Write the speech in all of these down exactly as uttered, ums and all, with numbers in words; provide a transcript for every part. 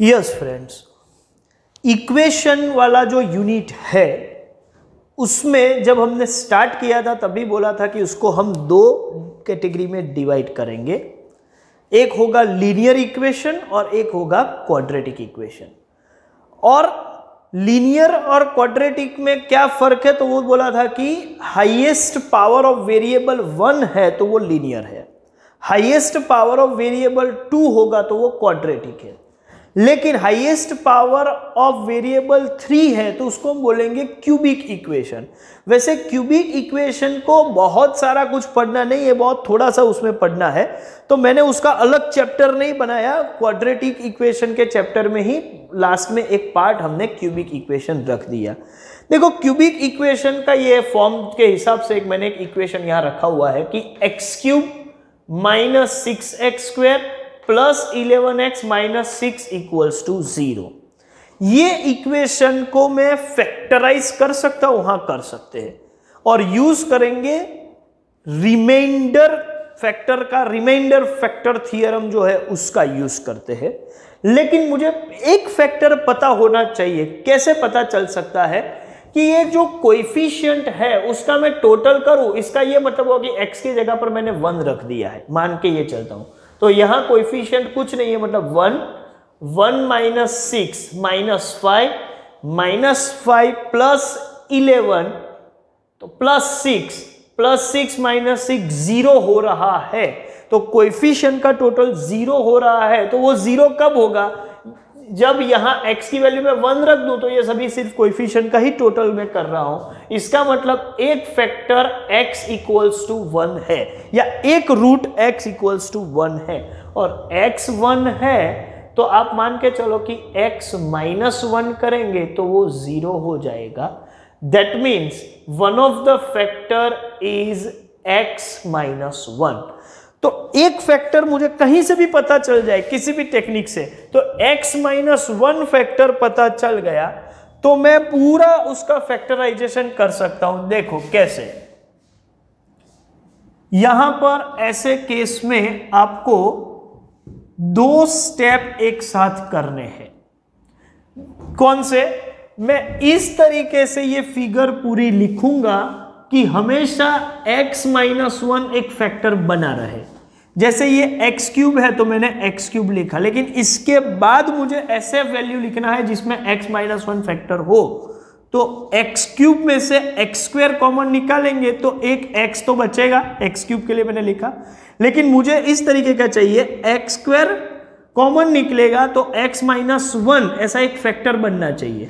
Yes friends, equation वाला जो unit है उसमें जब हमने स्टार्ट किया था तभी बोला था कि उसको हम दो कैटेगरी में डिवाइड करेंगे। एक होगा लीनियर इक्वेशन और एक होगा क्वाड्रेटिक इक्वेशन। और लीनियर और क्वाड्रेटिक में क्या फर्क है, तो वो बोला था कि highest power of variable one है तो वो लीनियर है, highest power of variable two होगा तो वो क्वाड्रेटिक है, लेकिन highest power of variable three है तो उसको हम बोलेंगे क्यूबिक इक्वेशन। वैसे क्यूबिक इक्वेशन को बहुत सारा कुछ पढ़ना नहीं है, बहुत थोड़ा सा उसमें पढ़ना है, तो मैंने उसका अलग चैप्टर नहीं बनाया। क्वाड्रेटिक इक्वेशन के चैप्टर में ही लास्ट में एक पार्ट हमने क्यूबिक इक्वेशन रख दिया। देखो क्यूबिक इक्वेशन का ये फॉर्म के हिसाब से एक मैंने एक इक्वेशन यहां रखा हुआ है कि x cube minus six x square plus eleven x minus six equals to zero. ये इक्वेशन को मैं फैक्टराइज कर सकता हूं, हाँ कर सकते हैं, और यूज करेंगे रिमाइंडर फैक्टर का, रिमाइंडर फैक्टर थ्योरम जो है उसका यूज करते हैं। लेकिन मुझे एक फैक्टर पता होना चाहिए। कैसे पता चल सकता है कि ये जो कोएफिशिएंट है उसका मैं टोटल करूं, इसका ये मतलब होगा कि x की जगह पर मैंने वन रख दिया है, मान के ये चलता हूं, तो यहां कोएफिशिएंट कुछ नहीं है, मतलब one, one minus six minus five minus five plus eleven तो plus six plus six minus six zero हो रहा है। तो कोएफिशिएंट का टोटल जीरो हो रहा है। तो वो जीरो कब होगा, जब यहां x की वैल्यू में वन रख दूं, तो ये सभी सिर्फ कोएफिशिएंट का ही टोटल में कर रहा हूं। इसका मतलब एक factor x equals to one है, या एक root x equals to one है, और x वन है तो आप मान के चलो कि x माइनस वन करेंगे तो वो जीरो हो जाएगा। That means one of the factor is x minus one. तो एक फैक्टर मुझे कहीं से भी पता चल जाए किसी भी टेक्निक से, तो x माइनस वन फैक्टर पता चल गया तो मैं पूरा उसका फैक्टराइजेशन कर सकता हूं। देखो कैसे, यहां पर ऐसे केस में आपको दो स्टेप एक साथ करने हैं। कौन से, मैं इस तरीके से ये फिगर पूरी लिखूंगा कि हमेशा x माइनस वन एक फैक्टर बना रहे। जैसे ये x क्यूब है तो मैंने x क्यूब लिखा, लेकिन इसके बाद मुझे ऐसे वैल्यू लिखना है जिसमें x माइनस वन फैक्टर हो। तो x क्यूब में से x स्क्वायर कॉमन निकालेंगे तो एक x तो बचेगा, x क्यूब के लिए मैंने लिखा, लेकिन मुझे इस तरीके का चाहिए, x स्क्वायर कॉमन निकलेगा तो x माइनस वन ऐसा एक फैक्टर बनना चाहिए।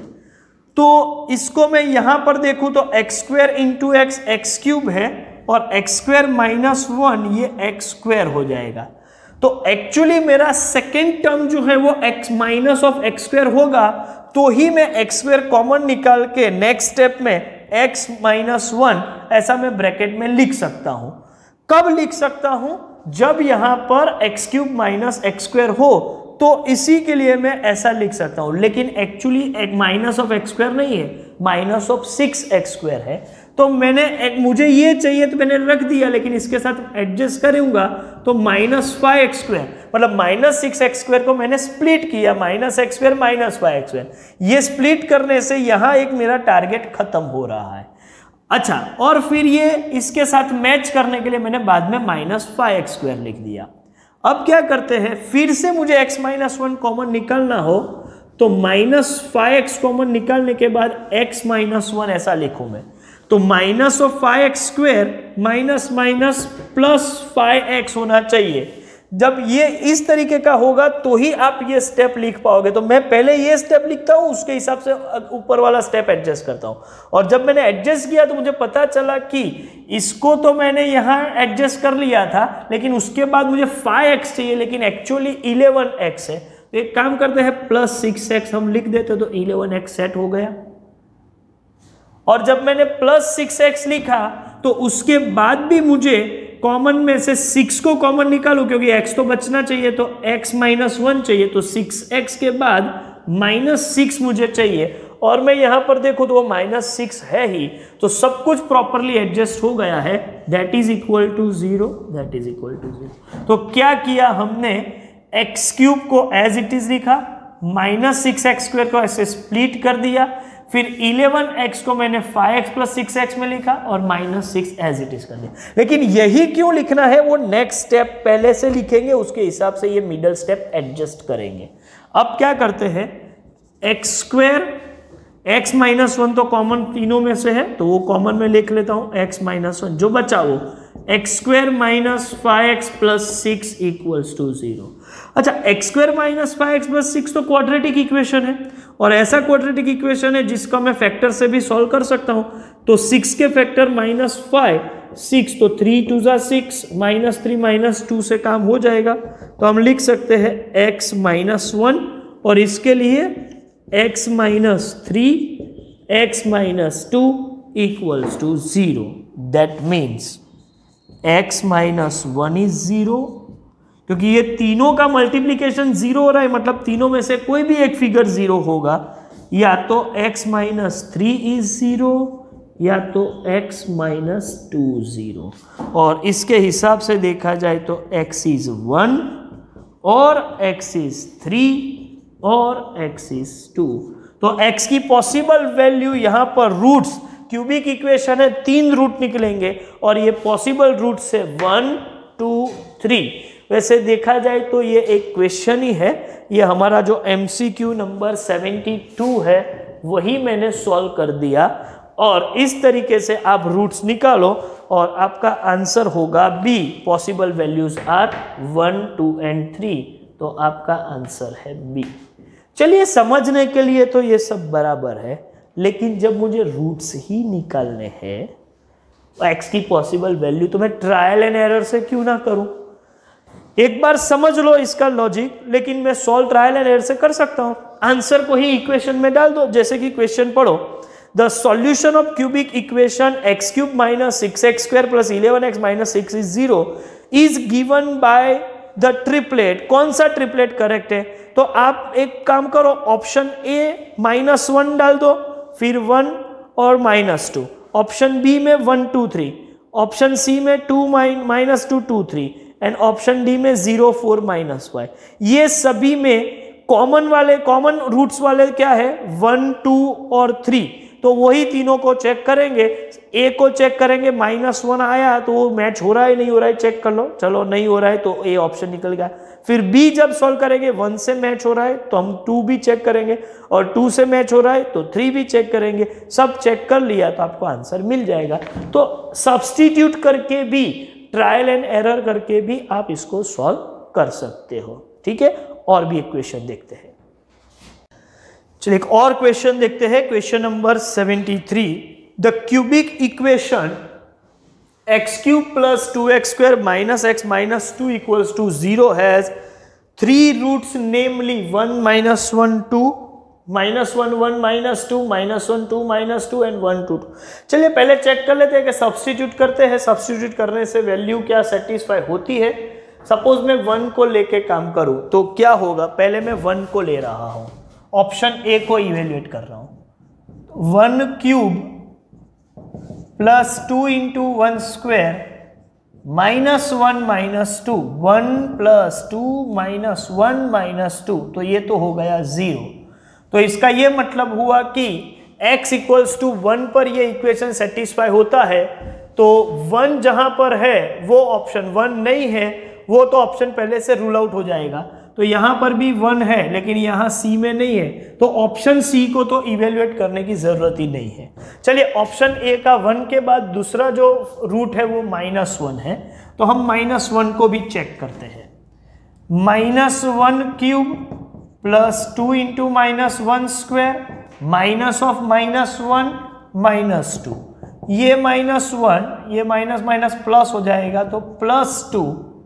तो इसको मैं यहां पर देखूं तो x square into x x cube है, और एक्स स्क्वायर माइनस वन ये एक्स स्क्वायर हो जाएगा। तो एक्चुअली मेरा सेकेंड टर्म जो है वो x minus of x square होगा, तो ही मैं एक्स स्क्वायर कॉमन निकाल के नेक्स्ट स्टेप में x माइनस वन ऐसा मैं ब्रैकेट में लिख सकता हूं। कब लिख सकता हूं, जब यहां पर x cube minus x square हो, तो इसी के लिए मैं ऐसा लिख सकता हूं। लेकिन एक्चुअली एक माइनस ऑफ एक्स स्क्वायर नहीं है, minus of six x square है। तो मैंने एक, मुझे ये चाहिए तो मैंने रख दिया, लेकिन इसके साथ एडजस्ट करूंगा तो माइनस फाइव एक्स स्क्वायर, मतलब माइनस सिक्स एक्स स्क्वायर को मैंने स्प्लिट किया, minus x square minus five x square. ये स्प्लिट करने से यहां एक मेरा टारगेट खत्म हो रहा है। अच्छा, और फिर ये इसके साथ मैच करने के लिए मैंने बाद में माइनस फाइव एक्स स्क्वायर लिख दिया। अब क्या करते हैं, फिर से मुझे x माइनस वन कॉमन निकालना हो तो माइनस फाइव एक्स कॉमन निकालने के बाद x माइनस वन ऐसा लिखूं मैं, तो minus of five x square minus minus plus five x होना चाहिए। जब ये इस तरीके का होगा तो ही आप ये स्टेप लिख पाओगे। तो मैं पहले ये स्टेप लिखता हूं, उसके हिसाब से ऊपर वाला स्टेप एडजस्ट करता हूं। और जब मैंने एडजस्ट किया तो मुझे पता चला कि इसको तो मैंने यहां एडजस्ट कर लिया था, लेकिन उसके बाद मुझे फाइव एक्स चाहिए, लेकिन एक्चुअली इलेवन एक्स है। तो एक काम करते हैं, प्लस सिक्स एक्स हम लिख देते तो इलेवन एक्स सेट हो गया। और जब मैंने प्लस सिक्स एक्स लिखा तो उसके बाद भी मुझे कॉमन में से सिक्स को कॉमन निकालू, क्योंकि x तो बचना चाहिए, तो x माइनस वन चाहिए, तो सिक्स एक्स के बाद माइनस सिक्स मुझे चाहिए। और मैं यहां पर देखूं तो वो माइनस सिक्स है ही, तो सब कुछ प्रॉपरली एडजस्ट हो गया है। That is equal to zero, that is equal to zero. तो क्या किया हमने, एक्स क्यूब को एज इट इज लिखा, माइनस सिक्स एक्स स्क्वायर को ऐसे स्प्लिट कर दिया, फिर इलेवन एक्स को मैंने five x plus six x में लिखा और minus six as it is कर दिया। लेकिन यही क्यों लिखना है वो नेक्स्ट स्टेप पहले से लिखेंगे, उसके हिसाब से ये मिडल स्टेप एडजस्ट करेंगे। अब क्या करते हैं, x square x minus one तो कॉमन तीनों में से है तो वो कॉमन में लिख लेता हूं, एक्स माइनस वन, जो बचा वो x square minus five x plus six equals to zero. अच्छा, x square minus five x plus six तो क्वाड्रेटिक इक्वेशन है और ऐसा क्वाड्रेटिक इक्वेशन है जिसका मैं फैक्टर से भी सॉल्व कर सकता हूं। तो सिक्स के फैक्टर माइनस फाइव, सिक्स तो थ्री टू जा six, minus three minus two से काम हो जाएगा। तो हम लिख सकते हैं एक्स माइनस वन और इसके लिए x minus three x minus two equals to zero. That means x minus one is zero, क्योंकि ये तीनों का मल्टीप्लीकेशन जीरो हो रहा है, मतलब तीनों में से कोई भी एक फिगर जीरो होगा। या तो x minus three is zero या तो x माइनस टू जीरो। और इसके हिसाब से देखा जाए तो x इज वन और x इज थ्री और x इज टू। तो x की पॉसिबल वैल्यू यहां पर रूट्स, क्यूबिक इक्वेशन है, तीन रूट निकलेंगे और ये पॉसिबल रूट से वन टू थ्री। वैसे देखा जाए तो ये एक क्वेश्चन ही है, ये हमारा जो एमसीक्यू नंबर सेवेंटी टू है वही मैंने सॉल्व कर दिया। और इस तरीके से आप रूट्स निकालो और आपका आंसर होगा B, possible values are one two and three. तो आपका आंसर है बी। चलिए, समझने के लिए तो ये सब बराबर है, लेकिन जब मुझे रूट्स ही निकालने हैं एक्स की पॉसिबल वैल्यू, तो मैं ट्रायल एंड एरर से क्यों ना करूं। एक बार समझ लो इसका लॉजिक, लेकिन मैं सॉल्व ट्रायल एंड एरर से कर सकता हूं। आंसर को ही इक्वेशन में डाल दो, जैसे कि क्वेश्चन पढ़ो, the solution of cubic equation x cube minus six x square plus eleven x minus six is zero is given by the triplet. कौन सा ट्रिपलेट करेक्ट है? तो आप एक काम करो, ऑप्शन ए माइनस वन डाल दो, फिर वन और माइनस टू, ऑप्शन बी में one two three, option C में two minus two two three and option D में जीरो फोर माइनस फाइव। ये सभी में कॉमन वाले कॉमन रूट्स वाले क्या है, वन टू और थ्री। तो वही तीनों को चेक करेंगे। ए को चेक करेंगे, माइनस वन आया तो वो मैच हो रहा है नहीं हो रहा है चेक कर लो, चलो नहीं हो रहा है तो ए ऑप्शन निकल गया। फिर बी जब सॉल्व करेंगे, वन से मैच हो रहा है तो हम टू भी चेक करेंगे और टू से मैच हो रहा है तो थ्री भी चेक करेंगे। सब चेक कर लिया तो आपको आंसर मिल जाएगा। तो सब्स्टिट्यूट करके भी, ट्रायल एंड एरर करके भी आप इसको सॉल्व कर सकते हो। ठीक है, और भी एक क्वेश्चन देखते हैं। चलिए एक और क्वेश्चन देखते हैं, question number seventy three. The cubic equation x cube plus two x square minus x minus two equals to zero has three roots, namely one minus one two minus one one minus two minus one two minus two and one two two. चलिए पहले check कर लेते हैं कि substitute करते हैं, substitute करने से वैल्यू क्या सेटिस्फाई होती है। सपोज मैं वन को लेके काम करूं तो क्या होगा, पहले मैं वन को ले रहा हूं, ऑप्शन ए को इवेल्युएट कर रहा हूं। One cube plus two into one square minus one minus two, one plus two minus one minus two, तो ये तो हो गया जीरो। तो इसका ये मतलब हुआ कि x इक्वल्स टू वन पर ये इक्वेशन सेटिस्फाई होता है। तो वन जहां पर है वो ऑप्शन वन नहीं है, वो तो ऑप्शन पहले से रूल आउट हो जाएगा। तो यहां पर भी वन है लेकिन यहां सी में नहीं है, तो ऑप्शन सी को तो इवेल्युएट करने की जरूरत ही नहीं है। चलिए ऑप्शन ए का वन के बाद दूसरा जो रूट है वो माइनस वन है, तो हम माइनस वन को भी चेक करते हैं। Minus one cube plus two into minus one square minus of minus one minus two, ये माइनस वन ये माइनस माइनस प्लस हो जाएगा, तो plus two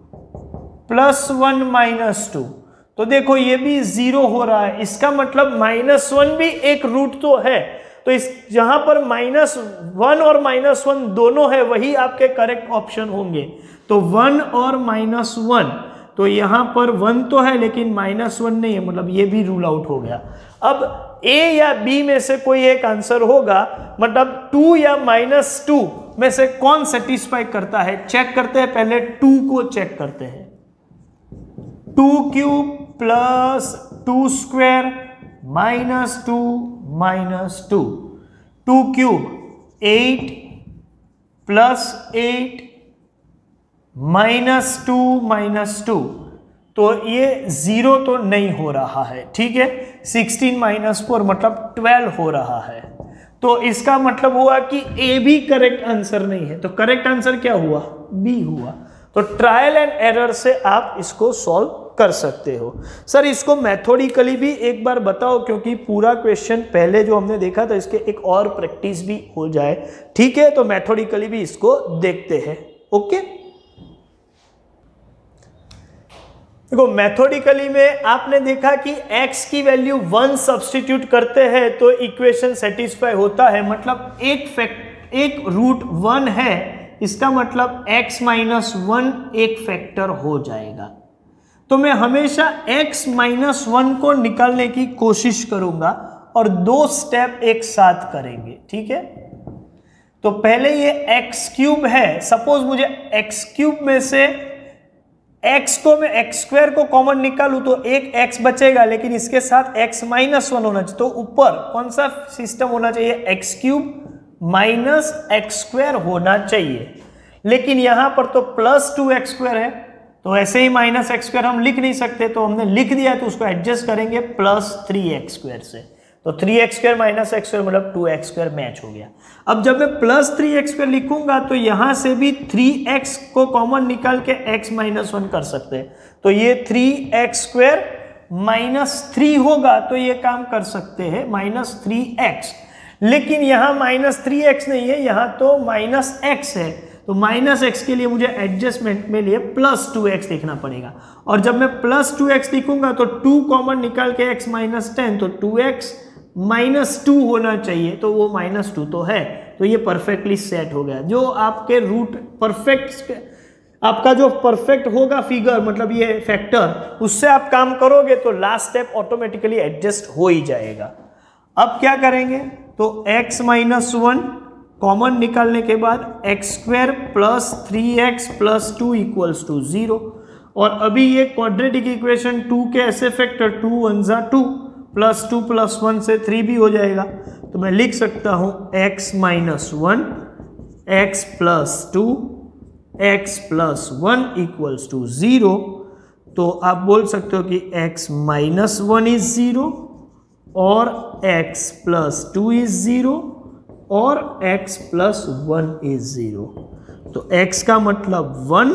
plus one minus two. तो देखो ये भी जीरो हो रहा है, इसका मतलब माइनस वन भी एक रूट तो है। तो इस जहां पर माइनस वन और माइनस वन दोनों है वही आपके करेक्ट ऑप्शन होंगे। तो वन और माइनस वन, तो यहां पर वन तो है लेकिन माइनस वन नहीं है, मतलब ये भी रूल आउट हो गया। अब ए या बी में से कोई एक आंसर होगा, मतलब टू या माइनस टू में से कौन सेटिस्फाई करता है, चेक करते हैं। पहले टू को चेक करते हैं। Two cube plus two square minus two minus two, two cube eight plus eight minus two minus two, तो ये जीरो तो नहीं हो रहा है, ठीक है। सिक्सटीन माइनस फोर मतलब ट्वेल्व हो रहा है, तो इसका मतलब हुआ कि ए भी करेक्ट आंसर नहीं है, तो करेक्ट आंसर क्या हुआ, बी हुआ। तो ट्रायल एंड एरर से आप इसको सॉल्व कर सकते हो। सर इसको मैथोडिकली भी एक बार बताओ, क्योंकि पूरा क्वेश्चन पहले जो हमने देखा था इसके एक और प्रैक्टिस भी हो जाए, ठीक है। तो मैथोडिकली भी इसको देखते हैं, ओके। देखो मैथोडिकली में आपने देखा कि x की वैल्यू वन सब्स्टिट्यूट करते हैं तो इक्वेशन सेटिस्फाई होता है, मतलब एक फैक्ट एक रूट वन है, इसका मतलब x माइनस वन एक फैक्टर हो जाएगा। तो मैं हमेशा x माइनस वन को निकालने की कोशिश करूंगा और दो स्टेप एक साथ करेंगे, ठीक है। तो पहले ये x क्यूब है, सपोज मुझे x क्यूब में से x को मैं एक्स स्क्वायर को कॉमन निकालूं तो एक x बचेगा, लेकिन इसके साथ x माइनस वन होना चाहिए, तो ऊपर कौन सा सिस्टम होना चाहिए, x cube minus x square होना चाहिए। लेकिन यहां पर तो प्लस टू एक्स स्क्वायर है, तो ऐसे ही माइनस एक्स स्क्वायर हम लिख नहीं सकते, तो हमने लिख दिया है, तो उसको एडजस्ट करेंगे प्लस थ्री एक्स स्क्वायर से, तो three x square minus x square मतलब टू एक्स स्क्वायर मैच हो गया। अब जब मैं प्लस थ्री एक्स स्क्वायर लिखूंगा तो यहां से भी थ्री एक्स को कॉमन निकाल के x माइनस वन कर सकते हैं, तो ये three x square minus three होगा, तो ये काम कर सकते हैं माइनस थ्री एक्स। लेकिन यहां माइनस थ्री एक्स नहीं है, यहां तो माइनस एक्स है, तो माइनस एक्स के लिए मुझे एडजस्टमेंट में लिए प्लस टू एक्स लिखना पड़ेगा। और जब मैं प्लस टू एक्स लिखूंगा तो टू कॉमन निकाल के x माइनस टेन, तो टू एक्स माइनस टू होना चाहिए, तो वो माइनस टू तो है, तो ये परफेक्टली सेट हो गया। जो आपके रूट परफेक्ट, आपका जो परफेक्ट होगा फिगर, मतलब ये फैक्टर, उससे आप काम करोगे तो लास्ट स्टेप ऑटोमेटिकली एडजस्ट हो ही जाएगा। अब क्या करेंगे, तो x माइनस वन कॉमन निकालने के बाद x square plus three x plus two equals to zero, और अभी ये क्वाड्रेटिक इक्वेशन टू के ऐसे फैक्टर, टू वन जा two, plus two plus one से थ्री भी हो जाएगा, तो मैं लिख सकता हूं x minus one x plus two x plus one equals to zero. तो आप बोल सकते हो कि x minus one is zero और x plus two is zero और x plus one is zero. तो x का मतलब वन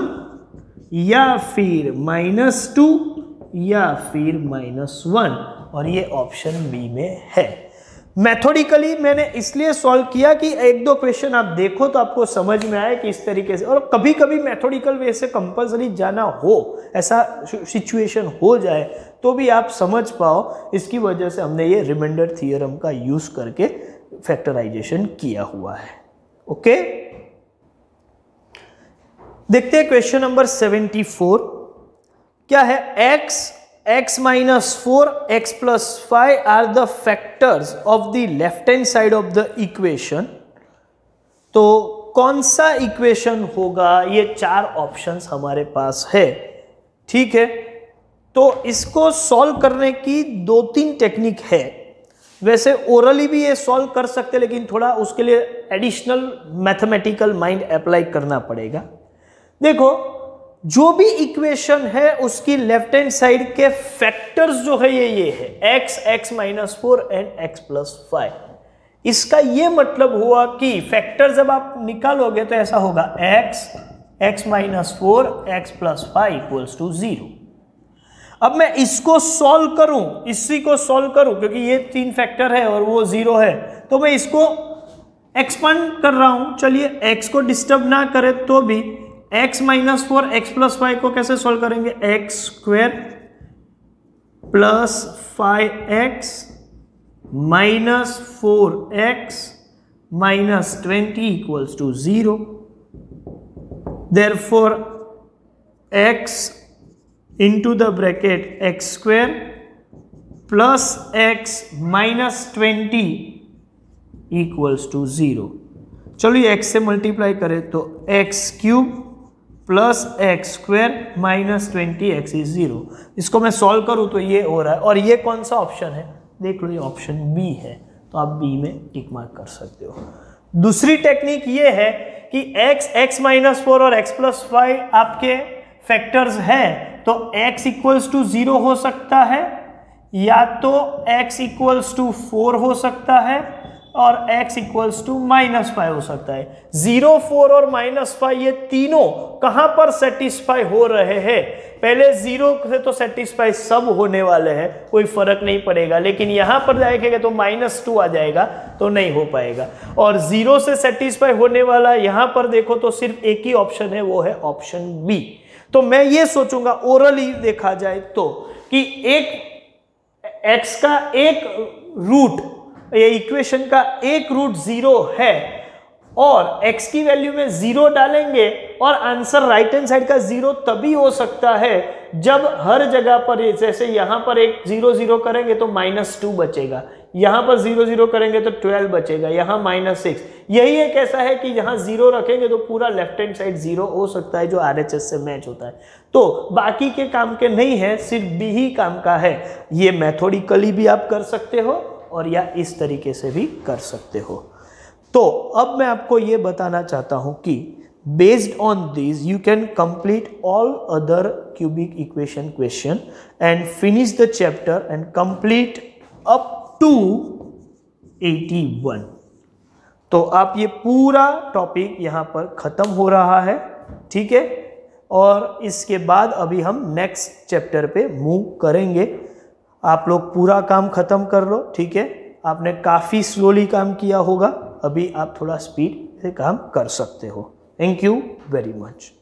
या फिर माइनस टू या फिर माइनस वन, और ये ऑप्शन बी में है। मैथोडिकली मैंने इसलिए सॉल्व किया कि एक दो क्वेश्चन आप देखो तो आपको समझ में आए कि इस तरीके से, और कभी कभी मैथोडिकल वे से कंपलसरी जाना हो, ऐसा सिचुएशन हो जाए तो भी आप समझ पाओ, इसकी वजह से हमने ये रिमाइंडर थ्योरम का यूज करके फैक्टराइजेशन किया हुआ है। ओके, देखते हैं क्वेश्चन नंबर सेवेंटी फोर क्या है। x x minus four x plus five are the factors of the left hand side of the equation। तो कौन सा इक्वेशन होगा, ये चार ऑप्शंस हमारे पास है, ठीक है। तो इसको सॉल्व करने की दो तीन टेक्निक है, वैसे ओरली भी ये सॉल्व कर सकते हैं, लेकिन थोड़ा उसके लिए एडिशनल मैथमेटिकल माइंड अप्लाई करना पड़ेगा। देखो, जो भी इक्वेशन है उसकी लेफ्ट हैंड साइड के फैक्टर्स जो है ये ये है x, x minus four and x plus five. इसका ये मतलब हुआ कि फैक्टर जब आप निकालोगे तो ऐसा होगा x, x minus four x plus five equals to zero. अब मैं इसको सॉल्व करूं, इसी को सॉल्व करूं, क्योंकि ये तीन फैक्टर है और वो जीरो है, तो मैं इसको एक्सपांड कर रहा हूं। चलिए x को डिस्टर्ब ना करे तो भी x minus four x plus five को कैसे सॉल्व करेंगे, x square plus five x minus four x minus twenty equals to zero. Therefore x into the bracket x square plus x minus twenty equals to zero. चलिए x से multiply करें तो x cube plus x square minus twenty x is zero. इसको मैं solve करूं तो ये हो रहा है, और ये कौन सा ऑप्शन है, देख लो ये ऑप्शन बी है, तो आप बी में टिक मार्क कर सकते हो। दूसरी टेक्निक ये है कि x, x माइनस फोर और x प्लस फाइव आपके फैक्टर्स हैं, तो x इक्वल्स टू जीरो हो सकता है, या तो x इक्वल्स टू फोर हो सकता है, और x equals to minus five हो सकता है। जीरो, फोर और माइनस फाइव ये तीनों कहां पर सेटिस्फाई हो रहे हैं, पहले जीरो से तो सेटिस्फाई सब होने वाले हैं, कोई फर्क नहीं पड़ेगा, लेकिन यहां पर जाएंगे तो माइनस टू आ जाएगा तो नहीं हो पाएगा। और जीरो से सेटिस्फाई होने वाला यहां पर देखो तो सिर्फ एक ही ऑप्शन है, वो है ऑप्शन बी। तो मैं ये सोचूंगा ओरली देखा जाए तो कि एक x का एक रूट, ये इक्वेशन का एक रूट जीरो है, और x की वैल्यू में जीरो डालेंगे, और आंसर राइट हैंड साइड का जीरो तभी हो सकता है जब हर जगह पर, जैसे यहां पर एक जीरो जीरो करेंगे तो माइनस टू बचेगा, यहां पर जीरो जीरो करेंगे तो ट्वेल्व बचेगा, यहां माइनस सिक्स। यही एक ऐसा है कि यहां जीरो रखेंगे तो पूरा लेफ्ट हैंड साइड जीरो हो सकता है, जो आरएचएस से मैच होता है। तो बाकी के काम के नहीं है, सिर्फ बी ही काम का है। ये मैथोडिकली भी आप कर सकते हो, और या इस तरीके से भी कर सकते हो। तो अब मैं आपको ये बताना चाहता हूं कि based on this you can complete all other cubic equation question and finish the chapter and complete up to eighty one. तो आप ये पूरा टॉपिक यहां पर खत्म हो रहा है, ठीक है। और इसके बाद अभी हम नेक्स्ट चैप्टर पे मूव करेंगे। आप लोग पूरा काम खत्म कर लो, ठीक है। आपने काफ़ी स्लोली काम किया होगा, अभी आप थोड़ा स्पीड से काम कर सकते हो। Thank you very much.